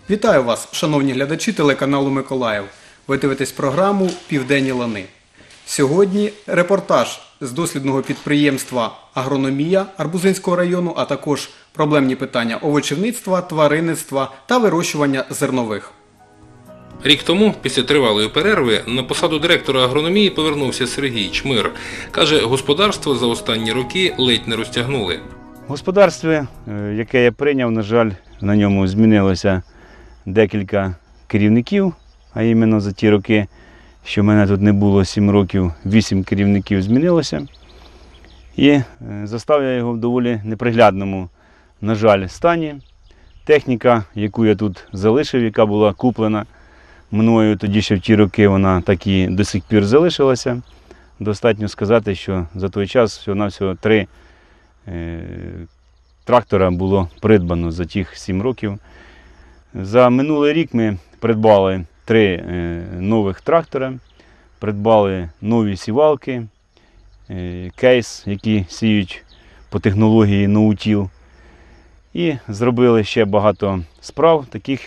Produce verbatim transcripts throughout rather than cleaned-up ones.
Вітаю вас, шановні глядачі телеканалу Миколаїв. Ви дивитесь програму «Південні лани». Сьогодні репортаж з дослідного підприємства «Агрономія» Арбузинського району, а також проблемні питання овочівництва, тваринництва та вирощування зернових. Рік тому, після тривалої перерви, на посаду директора агрономії повернувся Сергій Чмир. Каже, господарство за останні роки ледь не розтягнули. Господарство, яке я прийняв, на жаль, на ньому змінилося декілька керівників, а іменно за ті роки, що в мене тут не було сім років, вісім керівників змінилося. І застав я його в доволі неприглядному, на жаль, стані. Техніка, яку я тут залишив, яка була куплена мною тоді ще в ті роки, вона так і до сих пір залишилася. Достатньо сказати, що за той час всього-навсього три е, трактора було придбано за тих сім років. За минулий рік ми придбали три е, нових трактора, придбали нові сівалки, е, кейс, які сіють по технології ноутіл. І зробили ще багато справ, таких,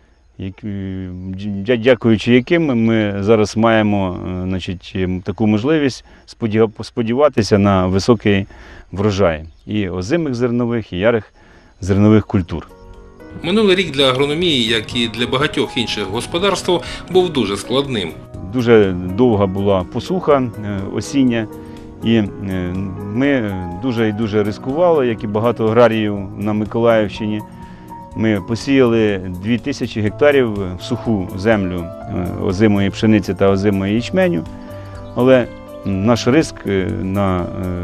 дякуючи яким ми зараз маємо, значить, таку можливість сподіватися на високий врожай і озимих зернових, і ярих зернових культур. Минулий рік для агрономії, як і для багатьох інших господарств, був дуже складним. Дуже довга була посуха осіння, і ми дуже і дуже ризикували, як і багато аграріїв на Миколаївщині. Ми посіяли дві тисячі гектарів в суху землю озимої пшениці та озимої ячменю, але наш риск на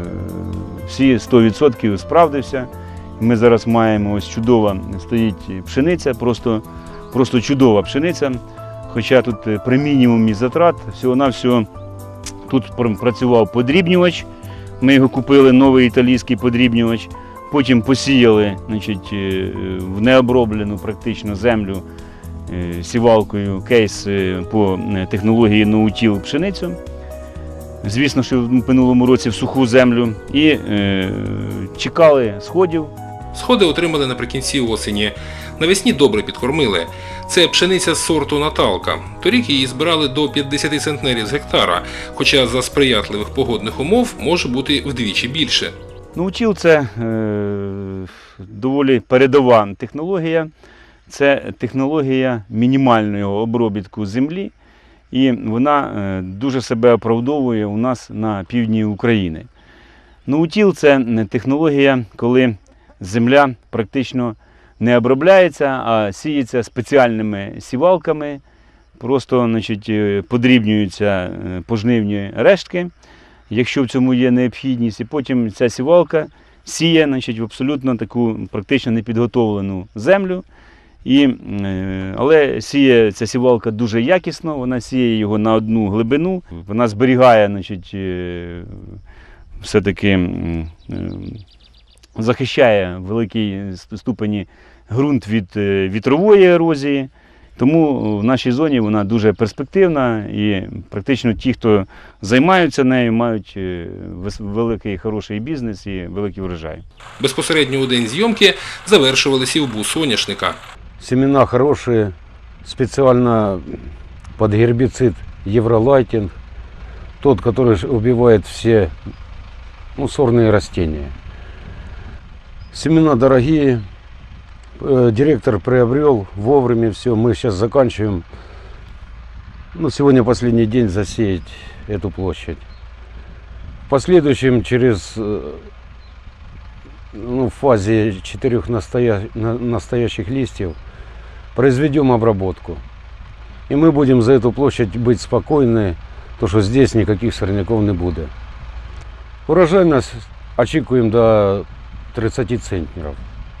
всі сто відсотків справдився. Ми зараз маємо, ось чудова стоїть пшениця, просто, просто чудова пшениця, хоча тут при мінімумі затрат, всього-навсього тут працював подрібнювач, ми його купили, новий італійський подрібнювач. Потім посіяли, значить, в необроблену практично землю сівалкою кейс по технології ноутіл пшеницю. Звісно, що в минулому році в суху землю. І е, чекали сходів. Сходи отримали наприкінці осені. Навесні добре підкормили. Це пшениця з сорту Наталка. Торік її збирали до п'ятдесят центнерів з гектара, хоча за сприятливих погодних умов може бути вдвічі більше. Ноутіл – це е, доволі передова технологія. Це технологія мінімального обробітку землі. І вона е, дуже себе оправдовує у нас на півдні України. Ноутіл – це технологія, коли земля практично не обробляється, а сіється спеціальними сівалками. Просто, значить, подрібнюються пожнивні рештки, якщо в цьому є необхідність, і потім ця сівалка сіє, значить, в абсолютно таку практично непідготовлену землю. І, але сіє ця сівалка дуже якісно, вона сіє його на одну глибину, вона зберігає, значить, все-таки захищає в великій ступені ґрунт від вітрової ерозії. Тому в нашій зоні вона дуже перспективна і практично ті, хто займаються нею, мають великий хороший бізнес і великий врожай. Безпосередньо у день зйомки завершували сівбу соняшника. Семена хорошие, специально под гербицид Евролайтинг, тот, который убивает все, ну, сорные растения. Семена дорогие. Директор приобрел вовремя все. Мы сейчас заканчиваем. Ну, сегодня последний день засеять эту площадь. В последующем, через, ну, в фазе четырех настоя... настоящих листьев, произведем обработку. И мы будем за эту площадь быть спокойны, то что здесь никаких сорняков не будет. Урожайность очікуємо до тридцати центнеров.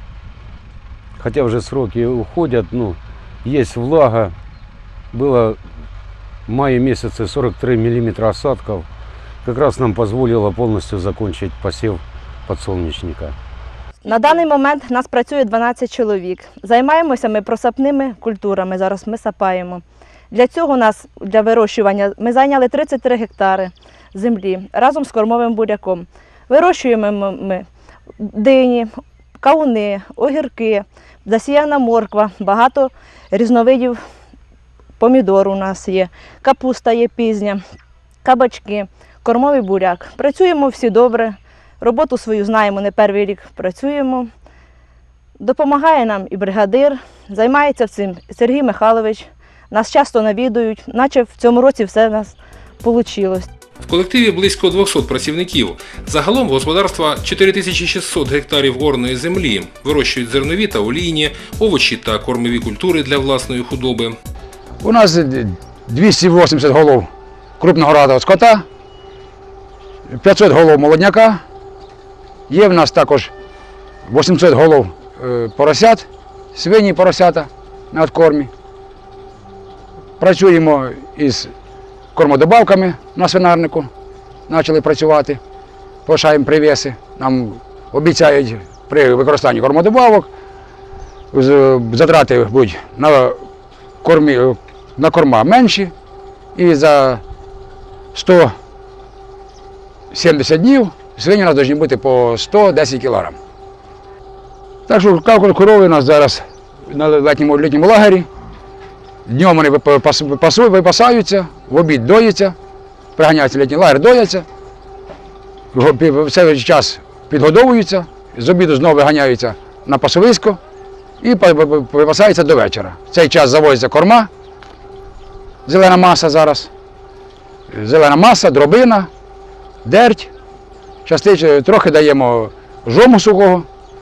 Хотя уже сроки уходят, ну, есть влага. Было в мае месяце сорок три миллиметра осадков. Как раз нам позволило полностью закончить посев подсолнечника. На даний момент нас працює дванадцять чоловік. Займаємося ми просапними культурами, зараз ми сапаємо. Для цього нас, для вирощування, ми зайняли тридцять три гектари землі разом з кормовим буряком. Вирощуємо ми дині, кавуни, огірки, засіяна морква, багато різновидів помідор у нас є, капуста є пізня, кабачки, кормовий буряк. Працюємо всі добре, роботу свою знаємо, не перший рік працюємо. Допомагає нам і бригадир, займається цим Сергій Михайлович. Нас часто навідують, наче в цьому році все у нас вийшло. В колективі близько двохсот працівників. Загалом господарства чотири тисячі шістсот гектарів горної землі. Вирощують зернові та олійні, овочі та кормові культури для власної худоби. У нас двісті вісімдесят голов крупного рогатого скота, п'ятсот голов молодняка. Є в нас також вісімсот голов поросят, свині поросята на откормі. Працюємо із кормодобавками на свинарнику, почали працювати, повишаємо привіси. Нам обіцяють при використанні кормодобавок, затрати будуть на, кормі, на корма менші, і за сто сімдесят днів свині у нас повинні бути по сто десять кілограм. Так що корови у нас зараз на літньому, літньому лагері. Днем вони випасаються, в обід доїться, приганяються в літній лагер, дояться, в цей час підгодовуються, з обіду знову виганяються на пасовисько і випасаються до вечора. В цей час завозиться корма, зелена маса зараз, зелена маса, дробина, дерть, частично трохи даємо жому сухого.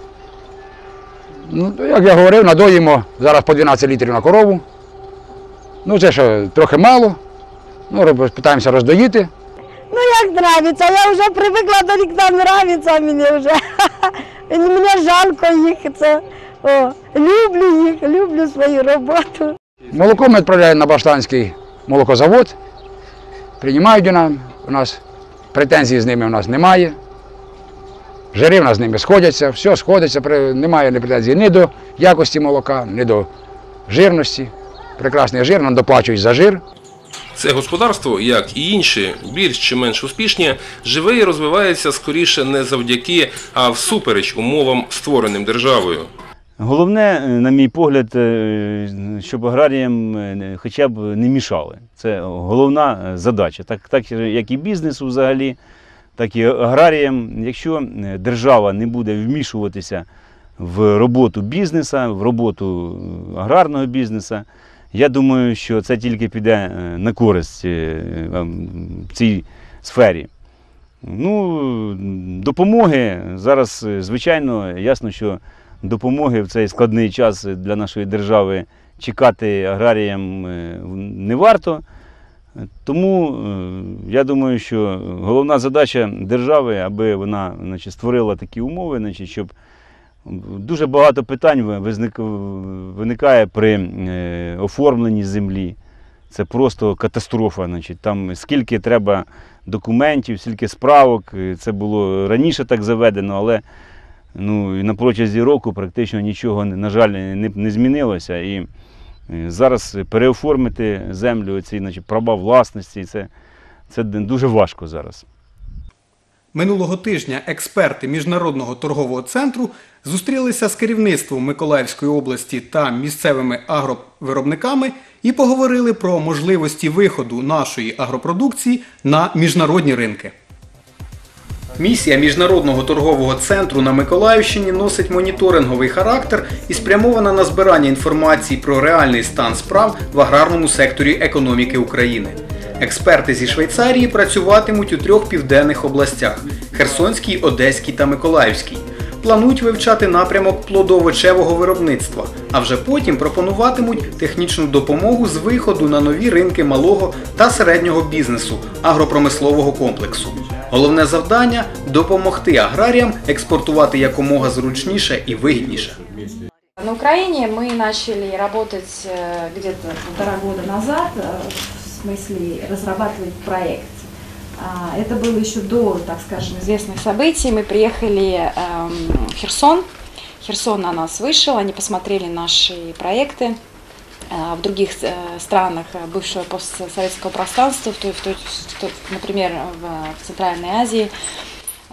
Ну, як я говорив, надоїмо зараз по дванадцять літрів на корову. Ну, це ще трохи мало, ну, намагаємося роздоїти. Ну як нравиться, я вже привикла до них, там нравиться мені вже. Мені жалко їх, це, о, люблю їх, люблю свою роботу. Молоко ми відправляємо на Баштанський молокозавод, приймають у нас, претензій з ними у нас немає. Жири в нас з ними сходяться, все сходиться, немає ні претензій ні до якості молока, ні до жирності. Прекрасний жир, нам доплачують за жир. Це господарство, як і інші, більш чи менш успішні, живе і розвивається скоріше не завдяки, а всупереч умовам, створеним державою. Головне, на мій погляд, щоб аграріям хоча б не мішали. Це головна задача, так, так як і бізнесу взагалі, так і аграріям. Якщо держава не буде вмішуватися в роботу бізнесу, в роботу аграрного бізнесу, я думаю, що це тільки піде на користь в цій сфері. Ну, допомоги зараз, звичайно, ясно, що допомоги в цей складний час для нашої держави чекати аграріям не варто. Тому я думаю, що головна задача держави, аби вона, значить, створила такі умови, значить, щоб дуже багато питань виникає при оформленні землі. Це просто катастрофа. Значить. Там скільки треба документів, скільки справок. Це було раніше так заведено, але ну, на протязі року практично нічого, на жаль, не, не змінилося. І зараз переоформити землю, ці, значить, права власності, це, це дуже важко зараз. Минулого тижня експерти Міжнародного торгового центру зустрілися з керівництвом Миколаївської області та місцевими агровиробниками і поговорили про можливості виходу нашої агропродукції на міжнародні ринки. Місія Міжнародного торгового центру на Миколаївщині носить моніторинговий характер і спрямована на збирання інформації про реальний стан справ в аграрному секторі економіки України. Експерти зі Швейцарії працюватимуть у трьох південних областях – Херсонській, Одеській та Миколаївській. Планують вивчати напрямок плодово-овочевого виробництва, а вже потім пропонуватимуть технічну допомогу з виходу на нові ринки малого та середнього бізнесу агропромислового комплексу. Головне завдання – допомогти аграріям експортувати якомога зручніше і вигідніше. На Украине мы начали работать где-то полтора года назад, в смысле разрабатывать проект. Это было еще до, так скажем, известных событий. Мы приехали в Херсон. Херсон на нас вышел, они посмотрели наши проекты в других странах бывшего постсоветского пространства, например, в Центральной Азии.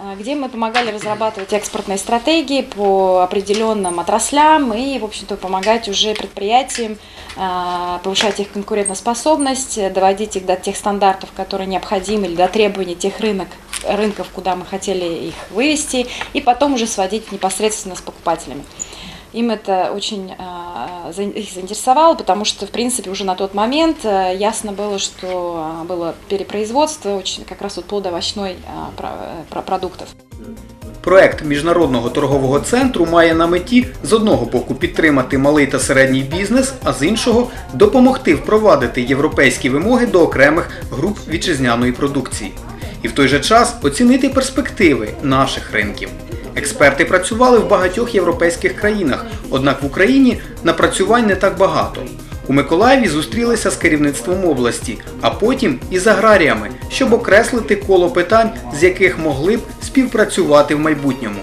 где мы помогали разрабатывать экспортные стратегии по определенным отраслям и, в общем-то, помогать уже предприятиям повышать их конкурентоспособность, доводить их до тех стандартов, которые необходимы, или до требований тех рынок, рынков, куда мы хотели их вывести, и потом уже сводить непосредственно с покупателями. Им это очень э, их заинтересовало, потому что, в принципе, уже на тот момент э, ясно было, что э, было перепроизводство очень как раз вот плодоовощной э, про, продуктов. Проект Міжнародного торгового центру має на меті з одного боку підтримати малий та середній бізнес, а з іншого – допомогти впровадити європейські вимоги до окремих груп вітчизняної продукції. І в той же час оцінити перспективи наших ринків. Експерти працювали в багатьох європейських країнах, однак в Україні напрацювань не так багато. У Миколаєві зустрілися з керівництвом області, а потім і з аграріями, щоб окреслити коло питань, з яких могли б співпрацювати в майбутньому.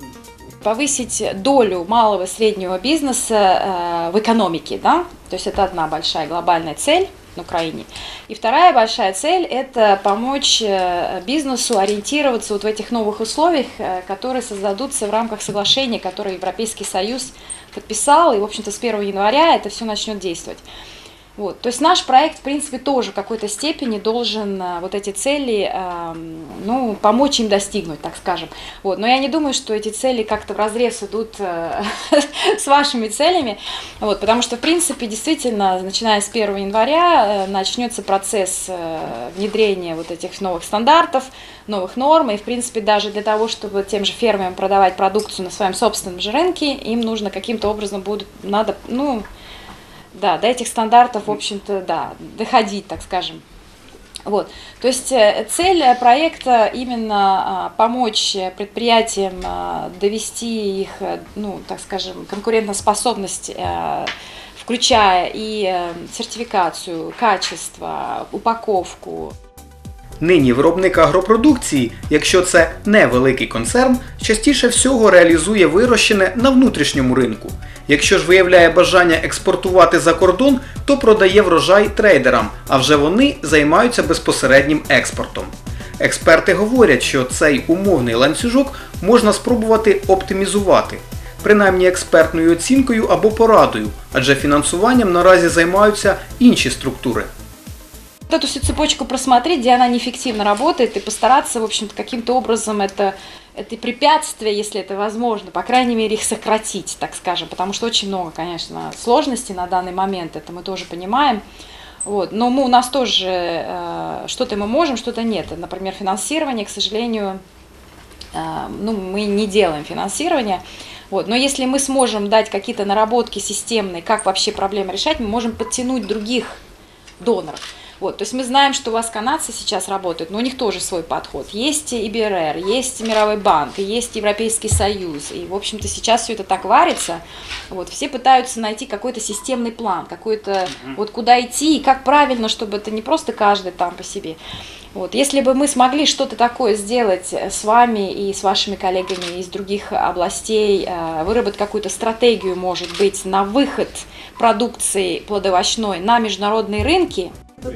Повысить долю малого и среднего бизнеса в экономике, да? То есть это одна большая глобальная цель на Украине. И вторая большая цель – это помочь бизнесу ориентироваться вот в этих новых условиях, которые создадутся в рамках соглашения, которое Европейский Союз подписал, и, в общем-то, с первого января это все начнет действовать. Вот. То есть наш проект, в принципе, тоже в какой-то степени должен вот эти цели, э, ну, помочь им достигнуть, так скажем. Вот. Но я не думаю, что эти цели как-то вразрез идут э, с вашими целями, вот, потому что, в принципе, действительно, начиная с первого января э, начнется процесс э, внедрения вот этих новых стандартов, новых норм, и, в принципе, даже для того, чтобы тем же фермерам продавать продукцию на своем собственном же рынке, им нужно каким-то образом будет, надо, ну, да, до этих стандартов, в общем-то, да, доходить, так скажем. Вот. То есть цель проекта именно помочь предприятиям довести их, ну, так скажем, конкурентоспособность, включая и сертификацию, качество, упаковку. Нині виробник агропродукції, якщо це не великий концерн, частіше всього реалізує вирощене на внутрішньому ринку. Якщо ж виявляє бажання експортувати за кордон, то продає врожай трейдерам, а вже вони займаються безпосереднім експортом. Експерти говорять, що цей умовний ланцюжок можна спробувати оптимізувати, принаймні експертною оцінкою або порадою, адже фінансуванням наразі займаються інші структури. Эту всю цепочку просмотреть, где она неэффективно работает, и постараться, в общем-то, каким-то образом это, это препятствие, если это возможно, по крайней мере, их сократить, так скажем, потому что очень много, конечно, сложностей на данный момент, это мы тоже понимаем. Вот. Но мы, у нас тоже э, что-то мы можем, что-то нет. Например, финансирование, к сожалению, э, ну, мы не делаем финансирование. Вот. Но если мы сможем дать какие-то наработки системные, как вообще проблемы решать, мы можем подтянуть других доноров. Вот, то есть мы знаем, что у вас канадцы сейчас работают, но у них тоже свой подход. Есть и бэ эр эр, есть Мировой банк, есть Европейский Союз. И, в общем-то, сейчас все это так варится. Вот, все пытаются найти какой-то системный план, какой-то, mm-hmm. вот куда идти и как правильно, чтобы это не просто каждый там по себе. Вот, если бы мы смогли что-то такое сделать с вами и с вашими коллегами из других областей, выработать какую-то стратегию, может быть, на выход продукции плодоовощной на международные рынки.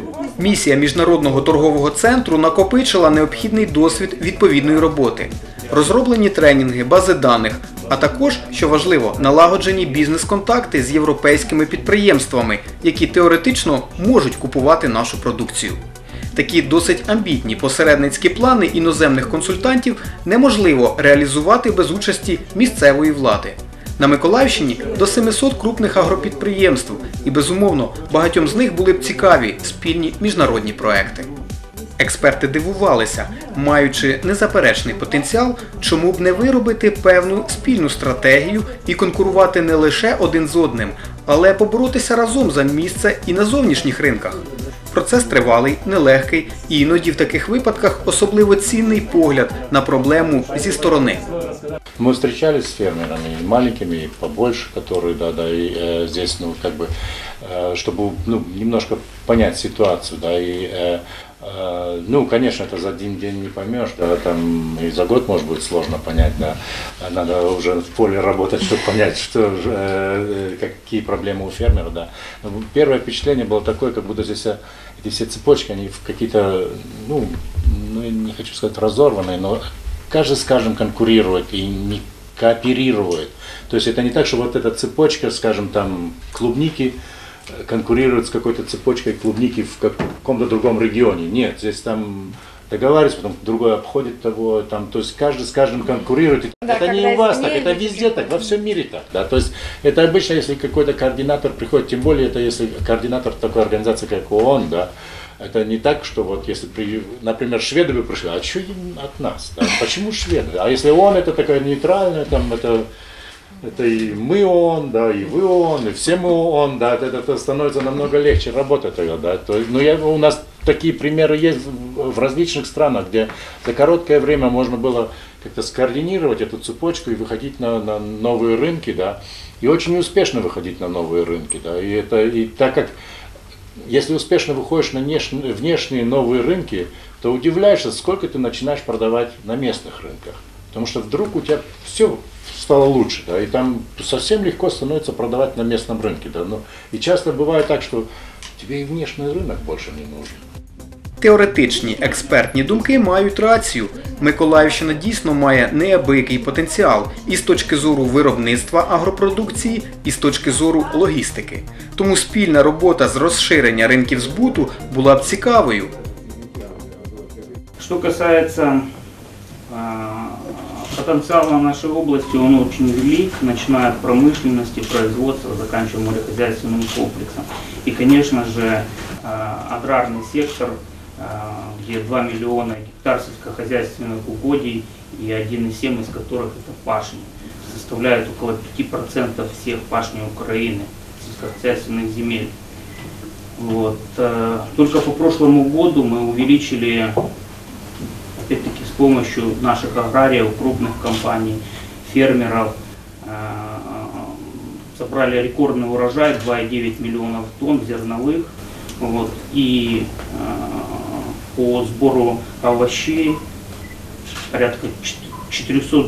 Місія Міжнародного торгового центру накопичила необхідний досвід відповідної роботи, розроблені тренінги, бази даних, а також, що важливо, налагоджені бізнес-контакти з європейськими підприємствами, які теоретично можуть купувати нашу продукцію. Такі досить амбітні посередницькі плани іноземних консультантів неможливо реалізувати без участі місцевої влади. На Миколаївщині до семисот крупних агропідприємств і, безумовно, багатьом з них були б цікаві спільні міжнародні проекти. Експерти дивувалися, маючи незаперечний потенціал, чому б не виробити певну спільну стратегію і конкурувати не лише один з одним, але поборотися разом за місце і на зовнішніх ринках. Процес тривалий, нелегкий і іноді в таких випадках особливо цінний погляд на проблему зі сторони. Мы встречались с фермерами, маленькими, и побольше, которые, да, да, и э, здесь, ну, как бы, э, чтобы, ну, немножко понять ситуацию, да, и, э, э, ну, конечно, это за один день не поймешь, да, там, и за год, может быть, сложно понять, да, надо уже в поле работать, чтобы понять, что, э, какие проблемы у фермера, да. Но первое впечатление было такое, как будто здесь эти все цепочки, они в какие-то, ну, ну, не хочу сказать разорванные, но каждый с каждым конкурирует и не кооперирует. То есть это не так, что вот эта цепочка, скажем, там клубники конкурирует с какой-то цепочкой клубники в каком-то другом регионе. Нет, здесь там договариваются, потом другой обходит того, там, то есть каждый с каждым конкурирует. Да, это не у вас так, это везде так, во всем мире так. Да? То есть это обычно, если какой-то координатор приходит, тем более это если координатор такой организации, как ООН, да, это не так, что вот если, при, например, шведы бы пришли, а что им от нас? Да? Почему шведы? А если ООН это такое нейтральное, там это... Это и мы ООН, да, и вы ООН, и все мы ООН, да, это, это становится намного легче работать тогда, да. То, ну, я, у нас такие примеры есть в различных странах, где за короткое время можно было как-то скоординировать эту цепочку и выходить на, на новые рынки, да, и очень успешно выходить на новые рынки, да, и это, и так как, если успешно выходишь на внешние, внешние новые рынки, то удивляешься, сколько ты начинаешь продавать на местных рынках, потому что вдруг у тебя все стало лучше, да, и там совсем легко становится продавать на местном рынке, да, ну, и часто бывает так, що тебе і внешній ринок більше не нужен. Теоретичні експертні думки мають рацію. Миколаївщина дійсно має неабиякий потенціал і з точки зору виробництва агропродукції, і з точки зору логістики. Тому спільна робота з розширення ринків збуту була б цікавою. Що касається потенциала нашей области, он очень велик, начиная от промышленности, производства, заканчивая морехозяйственным комплексом. И, конечно же, аграрный сектор, где два миллиона гектар сельскохозяйственных угодий и один и семь из которых это пашни, составляют около пяти процентов всех пашней Украины, сельскохозяйственных земель. Вот. Только по прошлому году мы увеличили, опять-таки, с помощью наших аграриев, крупных компаний, фермеров, собрали рекордный урожай два и девять миллионов тонн зерновых. Вот, и по сбору овощей порядка четыреста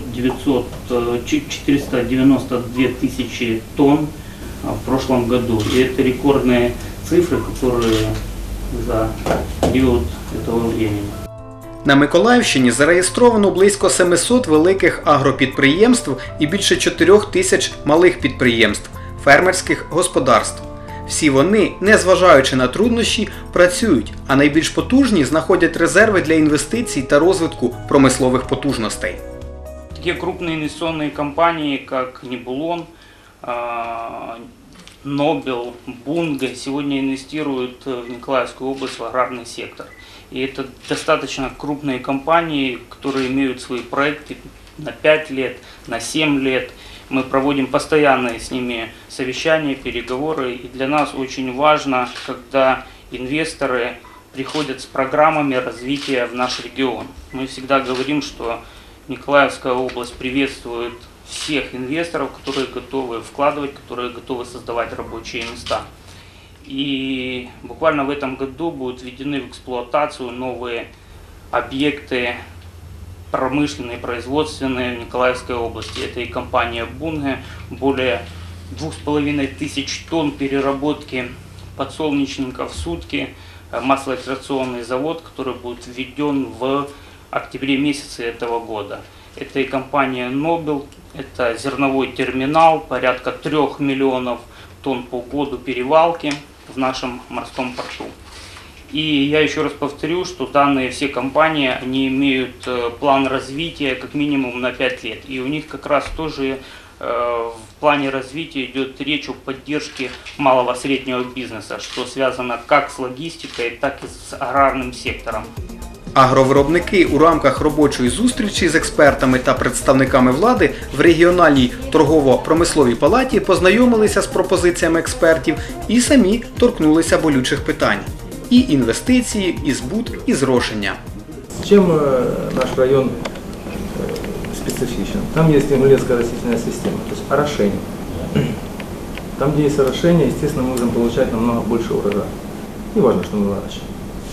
девяносто две тысячи тонн в прошлом году. И это рекордные цифры, которые за период этого времени. На Миколаївщині зареєстровано близько семисот великих агропідприємств і більше чотирьох тисяч малих підприємств, фермерських господарств. Всі вони, незважаючи на труднощі, працюють, а найбільш потужні знаходять резерви для інвестицій та розвитку промислових потужностей. Такі крупні інвестиційні компанії, як Нібулон, Нобел, Бунге, сегодня инвестируют в Николаевскую область в аграрный сектор. И это достаточно крупные компании, которые имеют свои проекты на пять лет, на семь лет. Мы проводим постоянные с ними совещания, переговоры. И для нас очень важно, когда инвесторы приходят с программами развития в наш регион. Мы всегда говорим, что Николаевская область приветствует всех инвесторов, которые готовы вкладывать, которые готовы создавать рабочие места. И буквально в этом году будут введены в эксплуатацию новые объекты промышленные, производственные в Николаевской области. Это и компания Бунге, более двух с половиной тысяч тонн переработки подсолнечника в сутки, маслоэкстракционный завод, который будет введен в октябре месяце этого года. Это и компания Нобел, это зерновой терминал, порядка трех миллионов тонн по году перевалки в нашем морском порту. И я еще раз повторю, что данные все компании, они имеют план развития как минимум на пять лет. И у них как раз тоже в плане развития идет речь о поддержке малого среднего бизнеса, что связано как с логистикой, так и с аграрным сектором. Агровиробники у рамках робочої зустрічі з експертами та представниками влади в регіональній торгово-промисловій палаті познайомилися з пропозиціями експертів і самі торкнулися болючих питань. І інвестиції, і збут, і зрошення. Чем наш район специфичен? Там есть земледельская растительная система, то есть орошение. Там, где есть орошение, естественно, мы можем получать намного больше урожая. Не важно, что мы выращиваем.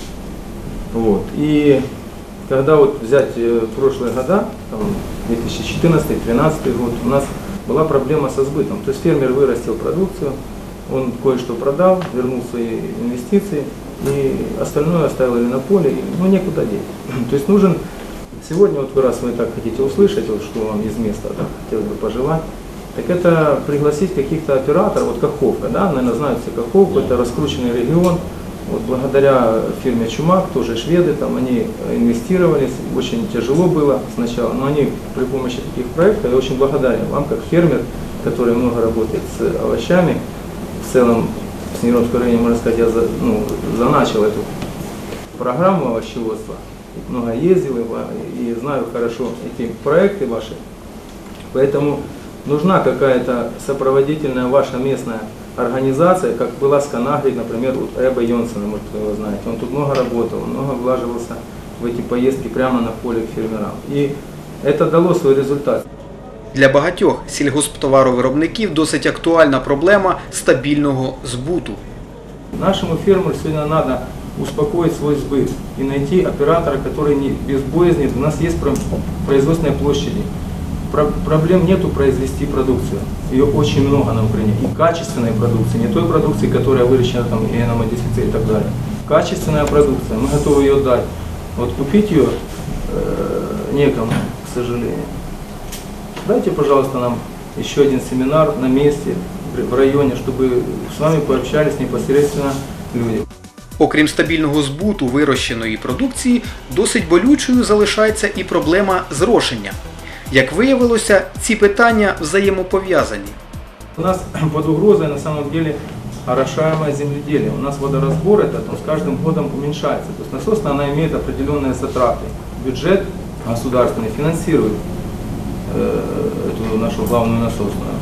Вот. И когда вот взять прошлые года, две тысячи четырнадцатый — две тысячи тринадцатый год, у нас была проблема со сбытом. То есть фермер вырастил продукцию, он кое-что продал, вернул свои инвестиции, и остальное оставил или на поле, ну некуда деть. То есть нужен Сегодня, вот вы, раз вы так хотите услышать, вот, что вам из места так, хотелось бы пожелать, так это пригласить каких-то операторов, вот Каховка, да, наверное, знают все Каховку, это раскрученный регион. Вот благодаря фирме Чумак, тоже шведы, там они инвестировались, очень тяжело было сначала, но они при помощи таких проектов, я очень благодарен вам, как фермер, который много работает с овощами, в целом с Неровского района, можно сказать, я за, ну, заначил эту программу овощеводства, много ездил и, и знаю хорошо эти проекты ваши, поэтому нужна какая-то сопроводительная ваша местная организация, как была с Канагри, например, вот Эбба Йонсона, может, вы его знаете. Он тут много работал, много влаживался в эти поездки прямо на поле к фермерам. И это дало свой результат. Для багатьох сільгосптоваровиробників досить актуальна проблема стабільного збуту. Нашему фермеру сегодня надо успокоить свой сбыт и найти оператора, который не безбоязнен. У нас есть производственные площади. Проблем нету произвести продукцию. Ее очень много на Украине. И качественной продукции, не той продукции, которая выращена там и на модифицирована и так далее. Качественная продукция, мы готовы ее дать. Вот купить ее э, некому, к сожалению. Дайте, пожалуйста, нам еще один семинар на месте, в районе, чтобы с вами пообщались непосредственно люди. Окрім стабільного збуту вирощеної продукції, досить болючою залишається і проблема зрошення. Як виявилося, ці питання взаємопов'язані. У нас под угрозой на самом деле орошаемое земледелие. У нас водоразбор этот, он с каждым годом уменьшается. То есть насосная она имеет определенные затраты. Бюджет государственный финансирует э, эту нашу главную насосную.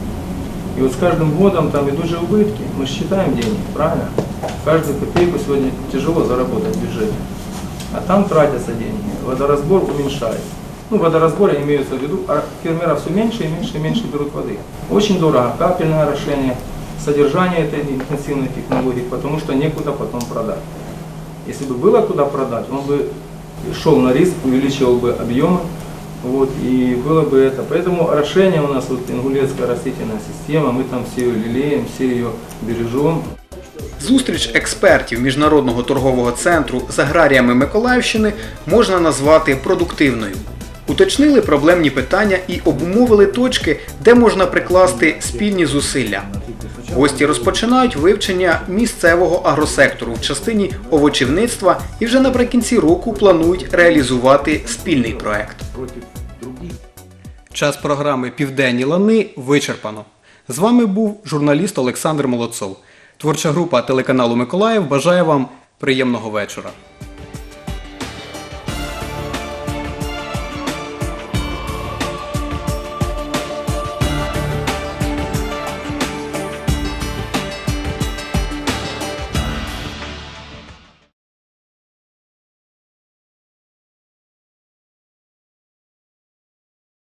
И вот с каждым годом там идут же убытки. Мы считаем деньги, правильно? Каждую копейку сегодня тяжело заработать в бюджете. А там тратятся деньги. Водоразбор уменьшается. Ну, водоразборы имеются в виду, а фермеров все меньше и меньше и меньше берут воды. Очень дорого капельное орошение, содержание этой интенсивной технологии, потому что некуда потом продать. Если бы было куда продать, он бы шел на риск, увеличивал бы объемы, вот, и было бы это. Поэтому орошение у нас, вот, ингулецкая растительная система, мы там все ее лелеем, все ее бережем. Зустріч експертів Міжнародного торгового центру з аграріями Миколаївщини можна назвати продуктивною. Уточнили проблемні питання і обумовили точки, де можна прикласти спільні зусилля. Гості розпочинають вивчення місцевого агросектору в частині овочівництва і вже наприкінці року планують реалізувати спільний проект. Час програми «Південні лани» вичерпано. З вами був журналіст Олександр Молодцов. Творча група телеканалу Миколаїв бажає вам приємного вечора.